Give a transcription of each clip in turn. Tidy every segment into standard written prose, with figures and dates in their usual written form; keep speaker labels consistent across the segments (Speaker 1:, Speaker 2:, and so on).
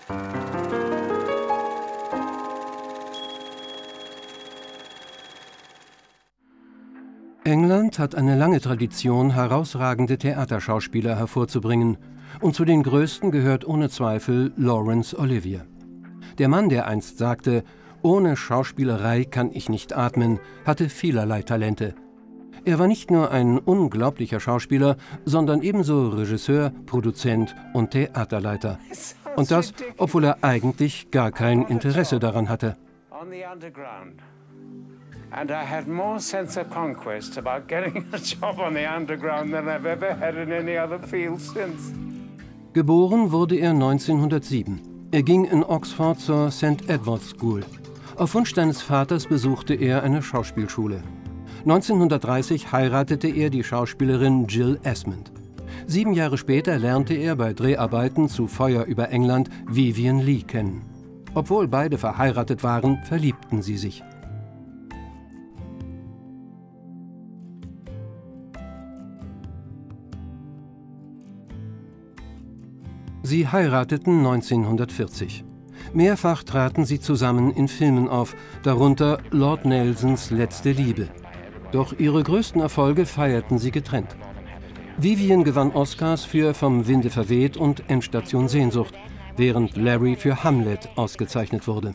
Speaker 1: England hat eine lange Tradition, herausragende Theaterschauspieler hervorzubringen. Und zu den größten gehört ohne Zweifel Laurence Olivier. Der Mann, der einst sagte, ohne Schauspielerei kann ich nicht atmen, hatte vielerlei Talente. Er war nicht nur ein unglaublicher Schauspieler, sondern ebenso Regisseur, Produzent und Theaterleiter. Und das, obwohl er eigentlich gar kein Interesse daran hatte.
Speaker 2: And I had more sense of conquest about getting a job on the underground than I've ever had in any other field since.
Speaker 1: Geboren wurde er 1907. Er ging in Oxford zur St. Edward's School. Auf Wunsch seines Vaters besuchte er eine Schauspielschule. 1930 heiratete er die Schauspielerin Jill Esmond. 7 Jahre später lernte er bei Dreharbeiten zu Feuer über England Vivien Leigh kennen. Obwohl beide verheiratet waren, verliebten sie sich. Sie heirateten 1940. Mehrfach traten sie zusammen in Filmen auf, darunter Lord Nelsons Letzte Liebe. Doch ihre größten Erfolge feierten sie getrennt. Vivien gewann Oscars für Vom Winde verweht und Endstation Sehnsucht, während Larry für Hamlet ausgezeichnet wurde.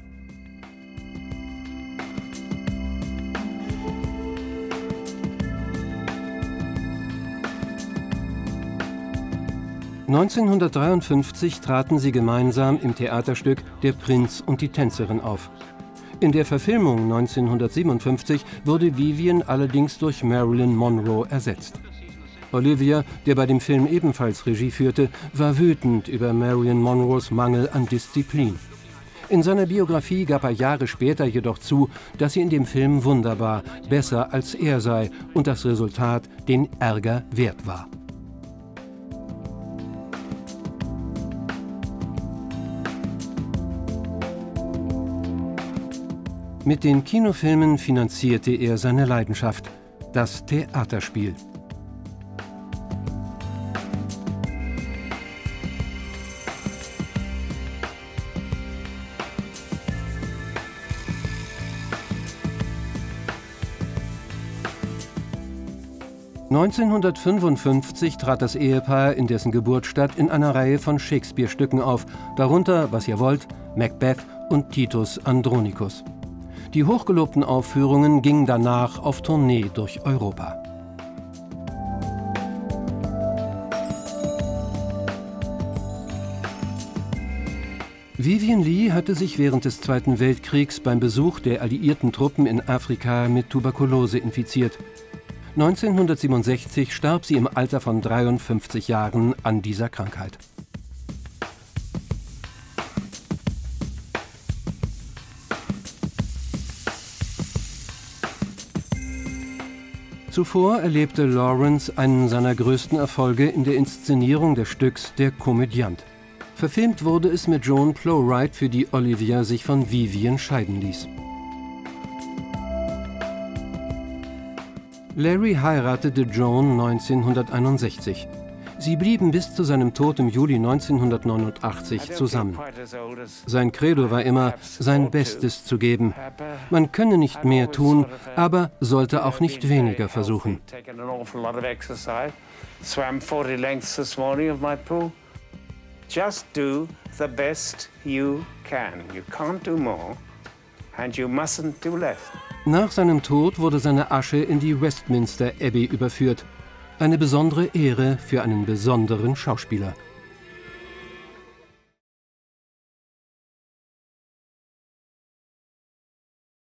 Speaker 1: (1953) traten sie gemeinsam im Theaterstück Der Prinz und die Tänzerin auf. In der Verfilmung 1957 wurde Vivien allerdings durch Marilyn Monroe ersetzt. Olivier, der bei dem Film ebenfalls Regie führte, war wütend über Marilyn Monroes Mangel an Disziplin. In seiner Biografie gab er Jahre später jedoch zu, dass sie in dem Film wunderbar, besser als er sei und das Resultat den Ärger wert war. Mit den Kinofilmen finanzierte er seine Leidenschaft, das Theaterspiel. (1955) trat das Ehepaar in dessen Geburtsstadt in einer Reihe von Shakespeare-Stücken auf, darunter Was ihr wollt, Macbeth und Titus Andronicus. Die hochgelobten Aufführungen gingen danach auf Tournee durch Europa. Vivien Leigh hatte sich während des Zweiten Weltkriegs beim Besuch der alliierten Truppen in Afrika mit Tuberkulose infiziert. 1967 starb sie im Alter von 53 Jahren an dieser Krankheit. Zuvor erlebte Laurence einen seiner größten Erfolge in der Inszenierung des Stücks Der Komödiant. Verfilmt wurde es mit Joan Plowright, für die Olivier sich von Vivien scheiden ließ. Larry heiratete Joan 1961. Sie blieben bis zu seinem Tod im Juli 1989 zusammen. Sein Credo war immer, sein Bestes zu geben. Man könne nicht mehr tun, aber sollte auch nicht weniger versuchen.
Speaker 2: Just do the best you can. You can't do more and you mustn't do less.
Speaker 1: Nach seinem Tod wurde seine Asche in die Westminster Abbey überführt. Eine besondere Ehre für einen besonderen Schauspieler.